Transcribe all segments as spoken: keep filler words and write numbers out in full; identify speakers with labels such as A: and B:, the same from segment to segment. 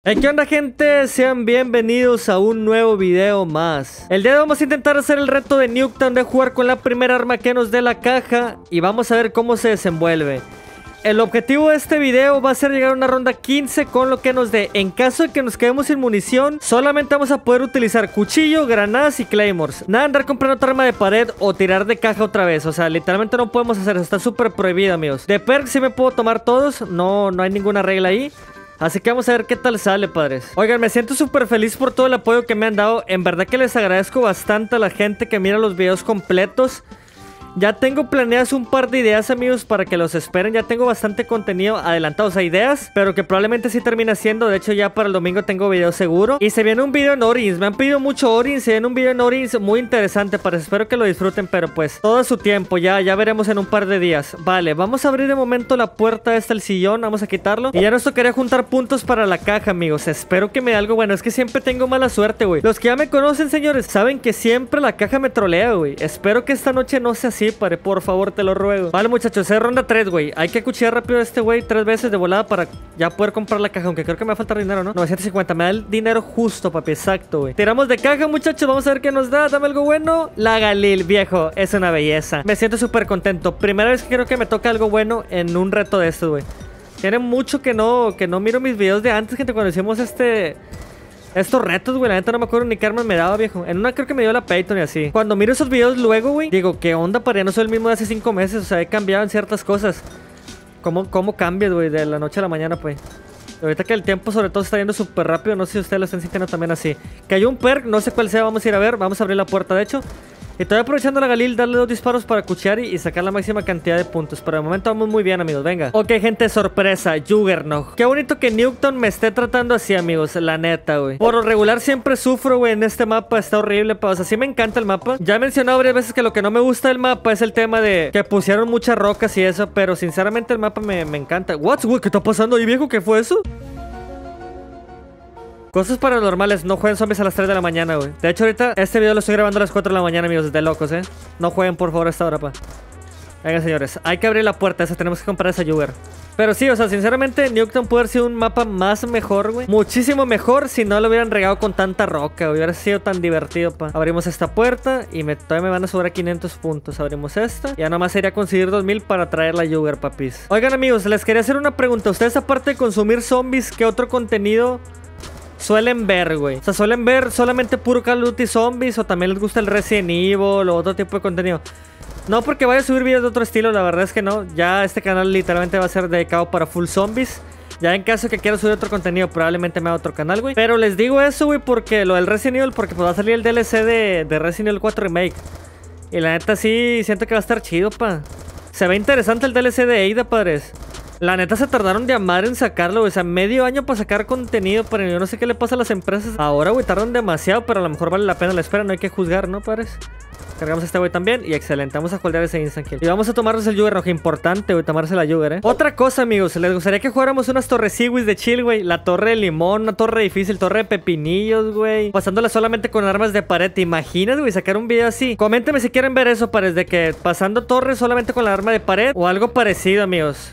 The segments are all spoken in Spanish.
A: Hey, ¿qué onda, gente? Sean bienvenidos a un nuevo video más. El día de hoy vamos a intentar hacer el reto de Nuketown de jugar con la primera arma que nos dé la caja y vamos a ver cómo se desenvuelve. El objetivo de este video va a ser llegar a una ronda quince con lo que nos dé. En caso de que nos quedemos sin munición, solamente vamos a poder utilizar cuchillo, granadas y claymores. Nada de andar comprando otra arma de pared o tirar de caja otra vez. O sea, literalmente no podemos hacer eso. Está súper prohibido, amigos. De perks sí me puedo tomar todos. No, no hay ninguna regla ahí. Así que vamos a ver qué tal sale, padres. Oigan, me siento súper feliz por todo el apoyo que me han dado. En verdad que les agradezco bastante a la gente que mira los videos completos. Ya tengo planeadas un par de ideas, amigos, para que los esperen. Ya tengo bastante contenido adelantado, o sea, ideas, pero que probablemente sí termine siendo. De hecho, ya para el domingo tengo video seguro. Y se viene un video en Origins. Me han pedido mucho Origins. Se viene un video en Origins muy interesante, para espero que lo disfruten, pero pues todo a su tiempo. Ya, ya veremos en un par de días. Vale, vamos a abrir de momento la puerta esta, el sillón. Vamos a quitarlo. Y ya nos tocaría juntar puntos para la caja, amigos. Espero que me dé algo bueno. Es que siempre tengo mala suerte, güey. Los que ya me conocen, señores, saben que siempre la caja me trolea, güey. Espero que esta noche no sea así, padre, por favor, te lo ruego. Vale, muchachos, es ronda tres, güey. Hay que cuchillar rápido a este güey tres veces de volada para ya poder comprar la caja. Aunque creo que me va a faltar dinero, ¿no? novecientos cincuenta, me da el dinero justo, papi, exacto, güey. Tiramos de caja, muchachos, vamos a ver qué nos da. Dame algo bueno. La Galil, viejo, es una belleza. Me siento súper contento. Primera vez que creo que me toca algo bueno en un reto de estos, güey. Tiene mucho que no, que no miro mis videos de antes, gente, cuando hicimos este... Estos retos, güey, la neta no me acuerdo ni qué arma me daba, viejo. En una creo que me dio la Payton y así. Cuando miro esos videos luego, güey, digo, ¿qué onda? Para ya no soy el mismo de hace cinco meses. O sea, he cambiado en ciertas cosas. ¿Cómo, cómo cambias, güey, de la noche a la mañana, pues? Ahorita que el tiempo sobre todo está yendo súper rápido. No sé si ustedes lo están sintiendo también así. Que hay un perk, no sé cuál sea, vamos a ir a ver. Vamos a abrir la puerta, de hecho. Y estoy aprovechando la Galil, darle dos disparos para cuchillar y, y sacar la máxima cantidad de puntos. Pero de momento vamos muy bien, amigos, venga. Ok, gente, sorpresa, Juggernog. Qué bonito que Nuketown me esté tratando así, amigos, la neta, güey. Por lo regular siempre sufro, güey, en este mapa. Está horrible, pa. O sea, sí me encanta el mapa. Ya he mencionado varias veces que lo que no me gusta del mapa es el tema de que pusieron muchas rocas y eso. Pero sinceramente el mapa me, me encanta. What, güey, ¿qué está pasando ahí, viejo? ¿Qué fue eso? Cosas paranormales, no jueguen zombies a las tres de la mañana, güey. De hecho, ahorita este video lo estoy grabando a las cuatro de la mañana, amigos, de locos, eh. No jueguen, por favor, a esta hora, pa. Venga, señores, hay que abrir la puerta, esa tenemos que comprar esa Jugger. Pero sí, o sea, sinceramente, Nuketown puede haber sido un mapa más mejor, güey. Muchísimo mejor si no lo hubieran regado con tanta roca, güey. Hubiera sido tan divertido, pa. Abrimos esta puerta y me, todavía me van a sobrar quinientos puntos. Abrimos esta. Ya nomás sería conseguir dos mil para traer la Jugger, papis. Oigan, amigos, les quería hacer una pregunta. ¿Ustedes, aparte de consumir zombies, qué otro contenido suelen ver, güey? O sea, ¿suelen ver solamente puro Call of Duty Zombies o también les gusta el Resident Evil o otro tipo de contenido? No porque vaya a subir videos de otro estilo, la verdad es que no. Ya este canal literalmente va a ser dedicado para full zombies. Ya en caso que quiera subir otro contenido, probablemente me haga otro canal, güey. Pero les digo eso, güey, porque lo del Resident Evil, porque pues va a salir el D L C de, de Resident Evil cuatro Remake. Y la neta sí siento que va a estar chido, pa. Se ve interesante el D L C de Ada, padres. La neta se tardaron de amar en sacarlo, güey. O sea, medio año para sacar contenido. Pero yo no sé qué le pasa a las empresas ahora, güey. Tardan demasiado, pero a lo mejor vale la pena la espera. No hay que juzgar, ¿no, padres? Cargamos a este güey también. Y excelente, vamos a holdear ese instant kill. Y vamos a tomarnos el Jugger, rojo. Importante, güey, tomarse la Jugger, eh. Otra cosa, amigos, les gustaría que jugáramos unas torres Seaweeds de chill, güey. La torre de limón, una torre difícil, torre de pepinillos, güey. Pasándola solamente con armas de pared. ¿Te imaginas, güey, sacar un video así? Coméntenme si quieren ver eso, pares, de que pasando torres solamente con la arma de pared o algo parecido, amigos.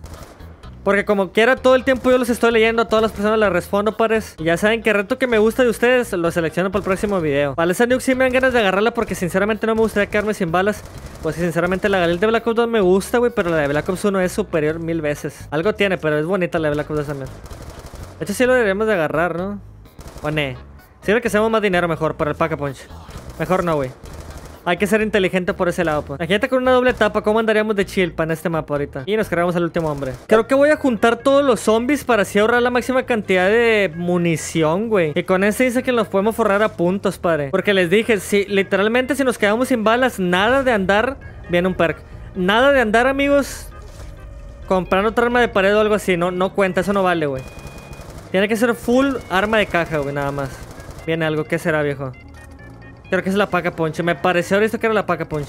A: Porque como quiera, todo el tiempo yo los estoy leyendo. A todas las personas les respondo, pares. Y ya saben que el reto que me gusta de ustedes lo selecciono para el próximo video. Vale, esa Nuke sí me dan ganas de agarrarla porque sinceramente no me gustaría quedarme sin balas. Pues sinceramente la Galil de Black Ops dos me gusta, güey. Pero la de Black Ops uno es superior mil veces. Algo tiene, pero es bonita la de Black Ops dos también. De hecho sí lo deberíamos de agarrar, ¿no? O ne. Sirve que hacemos más dinero mejor para el Pack-a-Punch. Mejor no, güey. Hay que ser inteligente por ese lado, pues. Imagínate con una doble etapa, ¿cómo andaríamos de chill en este mapa ahorita? Y nos cargamos al último hombre. Creo que voy a juntar todos los zombies para así ahorrar la máxima cantidad de munición, güey. Y con este dice que nos podemos forrar a puntos, padre. Porque les dije, si literalmente si nos quedamos sin balas, nada de andar. Viene un perk. Nada de andar, amigos, comprando otra arma de pared o algo así. No, no cuenta, eso no vale, güey. Tiene que ser full arma de caja, güey, nada más. Viene algo, ¿qué será, viejo? Creo que es la Pack-a-Punch. Me pareció ahorita que era la Pack-a-Punch.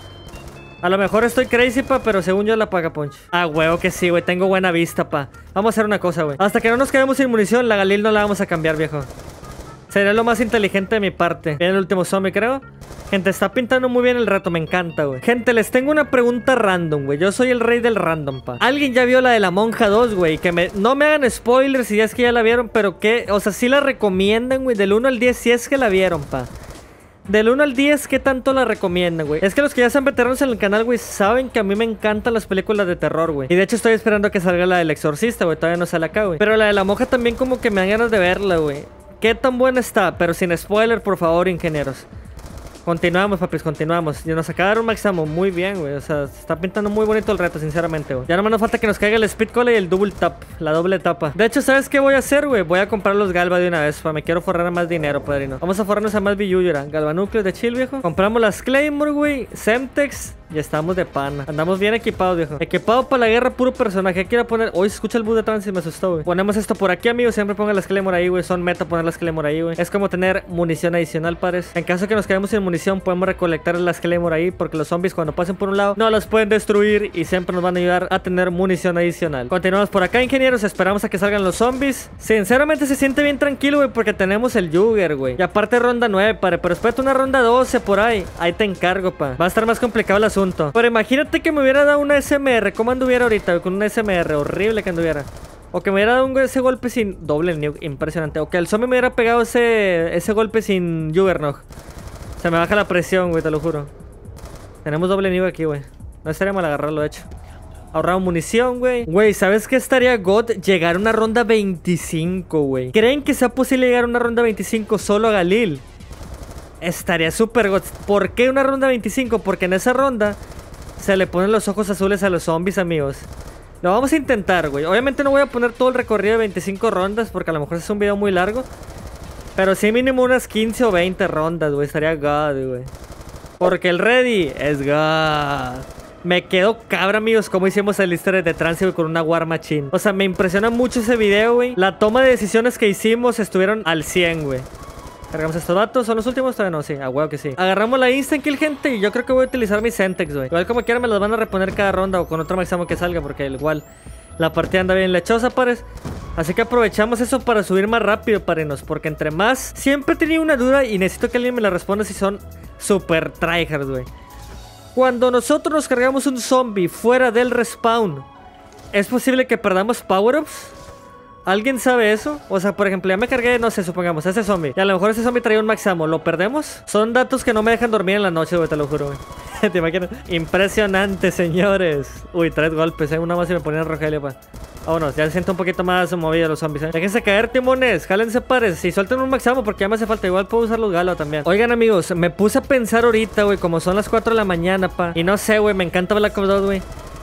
A: A lo mejor estoy crazy, pa, pero según yo es la Pack-a-Punch. Ah, huevo que sí, güey. Tengo buena vista, pa. Vamos a hacer una cosa, güey. Hasta que no nos quedemos sin munición, la Galil no la vamos a cambiar, viejo. Sería lo más inteligente de mi parte. Viene el último zombie, creo. Gente, está pintando muy bien el reto, me encanta, güey. Gente, les tengo una pregunta random, güey. Yo soy el rey del random, pa. ¿Alguien ya vio la de la monja dos, güey? Que me... no me hagan spoilers si ya es que ya la vieron, pero que... o sea, sí la recomiendan, güey. Del uno al diez si es que la vieron, pa. Del uno al diez, ¿qué tanto la recomiendan, güey? Es que los que ya son veteranos en el canal, güey, saben que a mí me encantan las películas de terror, güey. Y de hecho estoy esperando a que salga la del exorcista, güey. Todavía no sale acá, güey. Pero la de la monja también como que me dan ganas de verla, güey. ¿Qué tan buena está? Pero sin spoiler, por favor, ingenieros. Continuamos, papis, continuamos. Y nos acaba de dar un máximo muy bien, güey. O sea, se está pintando muy bonito el reto, sinceramente, güey. Ya nomás nos falta que nos caiga el speed cola y el double tap. La doble tapa. De hecho, ¿sabes qué voy a hacer, güey? Voy a comprar los galva de una vez. Pa. Me quiero forrar a más dinero, padrino. Vamos a forrarnos a más billuyura. Galvanúcleos de chill, viejo. Compramos las Claymore, güey. Semtex. Ya estamos de pana. Andamos bien equipados, viejo. Equipado para la guerra, puro personaje. ¿Qué quiero poner? Hoy se escucha el bus de trance y me asustó, güey. Ponemos esto por aquí, amigos. Siempre pongan las Claymore ahí, güey. Son meta poner las Claymore ahí, güey. Es como tener munición adicional, pares. En caso que nos quedemos sin munición, podemos recolectar las Claymore ahí. Porque los zombies, cuando pasen por un lado, no las pueden destruir. Y siempre nos van a ayudar a tener munición adicional. Continuamos por acá, ingenieros. Esperamos a que salgan los zombies. Sinceramente, se siente bien tranquilo, güey. Porque tenemos el Jugger, güey. Y aparte, ronda nueve, pare. Pero espérate una ronda doce por ahí. Ahí te encargo, pa. Va a estar más complicado el asunto. Pero imagínate que me hubiera dado una S M R. ¿Cómo anduviera ahorita, güey? Con una S M R. Horrible que anduviera. O que me hubiera dado un, ese golpe sin doble nuke. Impresionante. O que el zombie me hubiera pegado ese, ese golpe sin Juggernog. Se me baja la presión, güey, te lo juro. Tenemos doble nuke aquí, güey. No estaría mal agarrarlo, de hecho. Ahorramos munición, güey. Güey, ¿sabes qué estaría God? Llegar a una ronda veinticinco, güey. ¿Creen que sea posible llegar a una ronda veinticinco solo a Galil? Estaría súper God. ¿Por qué una ronda veinticinco? Porque en esa ronda se le ponen los ojos azules a los zombies, amigos. Lo vamos a intentar, güey. Obviamente no voy a poner todo el recorrido de veinticinco rondas, porque a lo mejor es un video muy largo. Pero sí mínimo unas quince o veinte rondas, güey. Estaría God, güey. Porque el ready es God. Me quedo cabra, amigos, como hicimos el easter egg de trance, güey, con una War Machine. O sea, me impresiona mucho ese video, güey. La toma de decisiones que hicimos estuvieron al cien, güey. Cargamos estos datos, ¿son los últimos? Todavía no, sí, a huevo que sí. Agarramos la instant kill, gente, y yo creo que voy a utilizar mis Semtex, güey. Igual como quiera me las van a reponer cada ronda o con otro máximo que salga, porque igual la partida anda bien lechosa, pares. Así que aprovechamos eso para subir más rápido, parenos, porque entre más... Siempre he tenido una duda y necesito que alguien me la responda si son super tryhards, güey. Cuando nosotros nos cargamos un zombie fuera del respawn, ¿es posible que perdamos power-ups? ¿Alguien sabe eso? O sea, por ejemplo, ya me cargué, no sé, supongamos, ese zombie. Y a lo mejor ese zombie traía un maxamo. ¿Lo perdemos? Son datos que no me dejan dormir en la noche, güey, te lo juro, güey. ¿Te imaginas? Impresionante, señores. Uy, tres golpes, ¿eh? Una más y me ponían Rogelio, pa. Vámonos, ya siento un poquito más movido los zombies, ¿eh? Déjense caer, timones. Jálense pares. Y suelten un maxamo porque ya me hace falta. Igual puedo usar los galos también. Oigan, amigos, me puse a pensar ahorita, güey, como son las cuatro de la mañana, pa. Y no sé, güey, me encanta Black Ops dos, güey.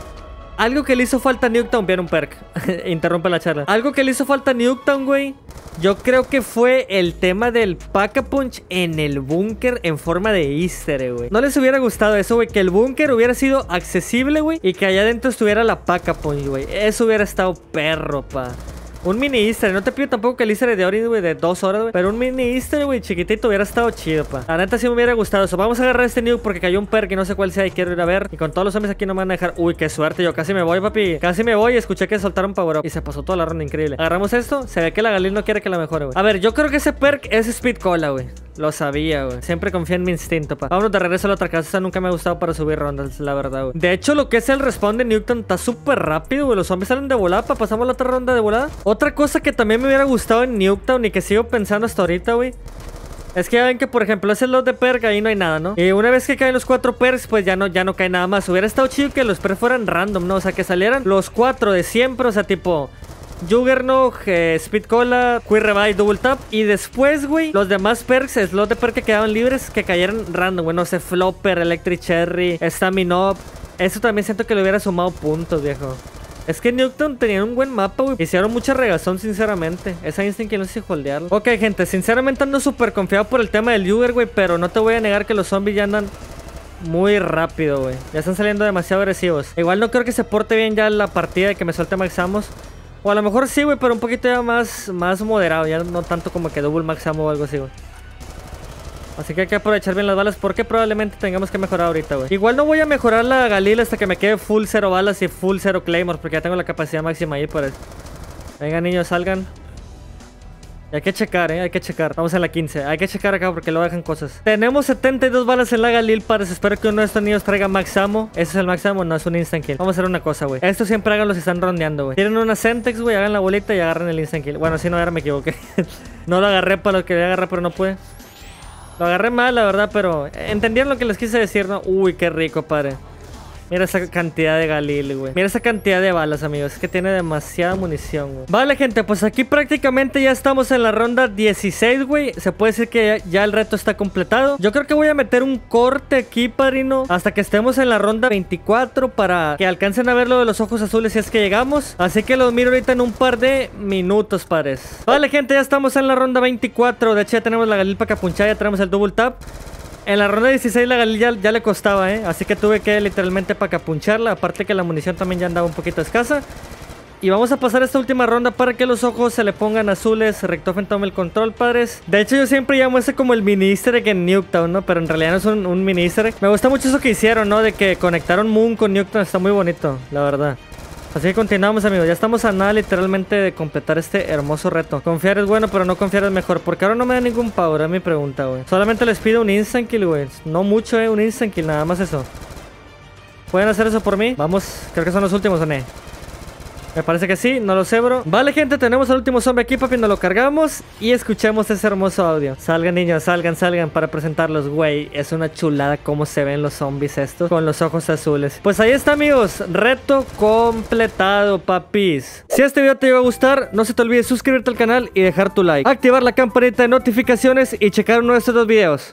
A: Algo que le hizo falta a Nuketown, viene un perk. Interrumpe la charla. Algo que le hizo falta a Nuketown, güey. Yo creo que fue el tema del Pack-a-Punch en el búnker en forma de easter egg, güey. No les hubiera gustado eso, güey. Que el búnker hubiera sido accesible, güey. Y que allá adentro estuviera la Pack-a-Punch, güey. Eso hubiera estado perro, pa. Un mini easter egg. No te pido tampoco que el easter egg de Ori, güey, de dos horas, güey. Pero un mini easter egg, güey, chiquitito, hubiera estado chido, pa. La neta sí me hubiera gustado eso. Vamos a agarrar este nuke porque cayó un perk y no sé cuál sea y quiero ir a ver. Y con todos los zombies aquí no me van a dejar. Uy, qué suerte. Yo casi me voy, papi. Casi me voy. Escuché que soltaron power up. Y se pasó toda la ronda, increíble. Agarramos esto. Se ve que la Galil no quiere que la mejore, güey. A ver, yo creo que ese perk es Speed Cola, güey. Lo sabía, güey. Siempre confía en mi instinto, pa. Vámonos de regreso a la otra casa. Esa nunca me ha gustado para subir rondas, la verdad, güey. De hecho, lo que es el respawn de Nuketown está súper rápido, güey. Los zombies salen de volada, pa. Pasamos la otra ronda de volada. Otra cosa que también me hubiera gustado en Nuketown y que sigo pensando hasta ahorita, güey, es que ya ven que, por ejemplo, ese lot de perk, ahí no hay nada, ¿no? Y una vez que caen los cuatro perks, pues ya no, ya no cae nada más. Hubiera estado chido que los perks fueran random, ¿no? O sea, que salieran los cuatro de siempre, o sea, tipo... Juggernog, eh, Speed Cola, Quick Revive, Double Tap. Y después, güey, los demás perks, slot de perk que quedaban libres, que cayeran random, güey. No sé, Flopper, Electric Cherry, Stamina Up. Eso también siento que le hubiera sumado puntos, viejo. Es que Nuketown tenía un buen mapa, güey. Hicieron mucha regazón, sinceramente. Esa instinct que no sé si holdearlo. Ok, gente, sinceramente ando súper confiado por el tema del Jugger, güey. Pero no te voy a negar que los zombies ya andan muy rápido, güey. Ya están saliendo demasiado agresivos. Igual no creo que se porte bien ya la partida de que me suelte maxamos. O a lo mejor sí, güey, pero un poquito ya más, más moderado. Ya no tanto como que double maxamo o algo así, güey. Así que hay que aprovechar bien las balas porque probablemente tengamos que mejorar ahorita, güey. Igual no voy a mejorar la Galil hasta que me quede full cero balas y full cero claymores, porque ya tengo la capacidad máxima ahí por eso. Venga, niños, salgan. Y hay que checar, eh, hay que checar. Vamos en la quince. Hay que checar acá porque luego dejan cosas. Tenemos setenta y dos balas en la Galil, pares. Espero que uno de estos niños traiga max ammo. ¿Ese es el max ammo? No, es un instant kill. Vamos a hacer una cosa, güey. Esto siempre háganlo si están rondeando, güey. Tienen una Sentex, güey. Hagan la bolita y agarren el instant kill. Bueno, si no, ahora me equivoqué. No lo agarré para lo que quería agarrar, pero no pude. Lo agarré mal, la verdad, pero entendieron lo que les quise decir, ¿no? Uy, qué rico, padre. Mira esa cantidad de Galil, güey. Mira esa cantidad de balas, amigos. Es que tiene demasiada munición, güey. Vale, gente, pues aquí prácticamente ya estamos en la ronda dieciséis, güey. Se puede decir que ya, ya el reto está completado. Yo creo que voy a meter un corte aquí, padrino, hasta que estemos en la ronda veinticuatro para que alcancen a ver lo de los ojos azules si es que llegamos. Así que los miro ahorita en un par de minutos, pares. Vale, gente, ya estamos en la ronda veinticuatro. De hecho, ya tenemos la Galil para capunchar. Ya tenemos el double tap. En la ronda dieciséis la Galil ya, ya le costaba, ¿eh? Así que tuve que literalmente para capuncharla. Aparte que la munición también ya andaba un poquito escasa. Y vamos a pasar esta última ronda para que los ojos se le pongan azules. Richtofen tome el control, padres. De hecho, yo siempre llamo ese como el mini easter egg en Nuketown, ¿no? Pero en realidad no es un, un mini easter egg. Me gusta mucho eso que hicieron, ¿no? De que conectaron Moon con Nuketown. Está muy bonito, la verdad. Así que continuamos, amigos. Ya estamos a nada literalmente de completar este hermoso reto. Confiar es bueno, pero no confiar es mejor. Porque ahora no me da ningún power, es mi pregunta, güey. Solamente les pido un instant kill, güey. No mucho, eh. Un instant kill, nada más eso. ¿Pueden hacer eso por mí? Vamos, creo que son los últimos, ¿o no? Me parece que sí, no lo sé, bro. Vale, gente, tenemos al último zombie aquí, papi. Nos lo cargamos y escuchemos ese hermoso audio. Salgan, niños, salgan, salgan para presentarlos, güey. Es una chulada cómo se ven los zombies estos con los ojos azules. Pues ahí está, amigos. Reto completado, papis. Si este video te iba a gustar, no se te olvide suscribirte al canal y dejar tu like. Activar la campanita de notificaciones y checar uno de estos dos videos.